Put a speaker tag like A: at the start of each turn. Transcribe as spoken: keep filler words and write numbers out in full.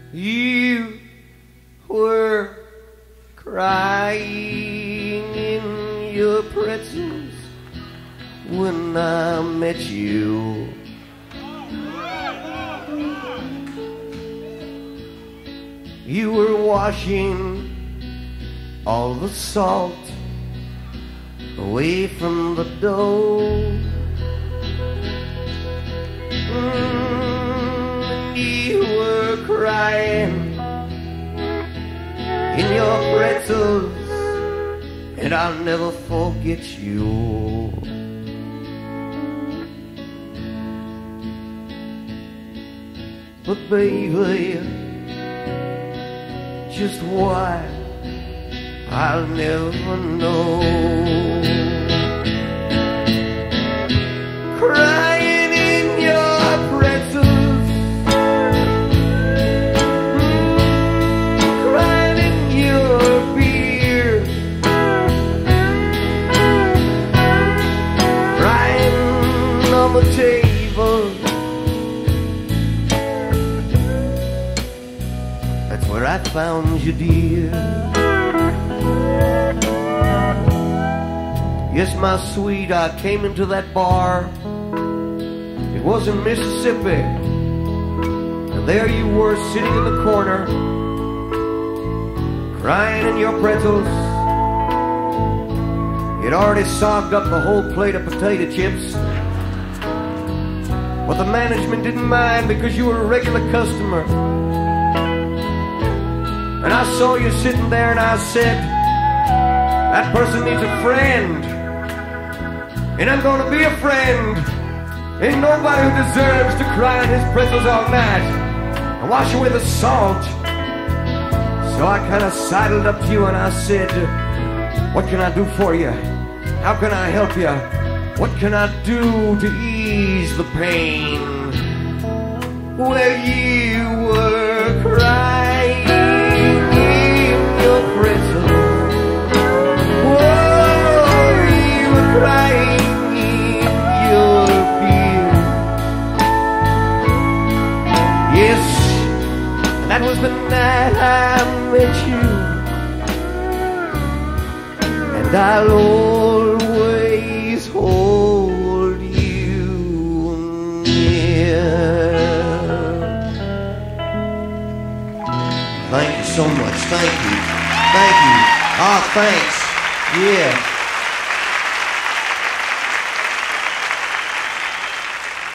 A: You were crying in your pretzels when I met you. You were washing all the salt away from the dough. Mm, you were crying in your pretzels, and I'll never forget you. But baby, just why, I'll never know. Crying in your pretzels, crying in your beer, crying on the table. That's where I found you, dear. Yes, my sweet, I came into that bar. It was in Mississippi, and there you were sitting in the corner, crying in your pretzels. You'd already sogged up the whole plate of potato chips, but the management didn't mind because you were a regular customer. And I saw you sitting there and I said, that person needs a friend, and I'm gonna be a friend. Ain't nobody who deserves to cry in his pretzels all night and wash away the salt. So I kind of sidled up to you and I said, what can I do for you? How can I help you? What can I do to ease the pain? Well, you were crying in your pretzels. Whoa, you were crying in your beer. Yes, and that was the night I met you. And I'll always hold you near. Thank you so much. Thank you. Thank you. Ah, thanks. Yeah.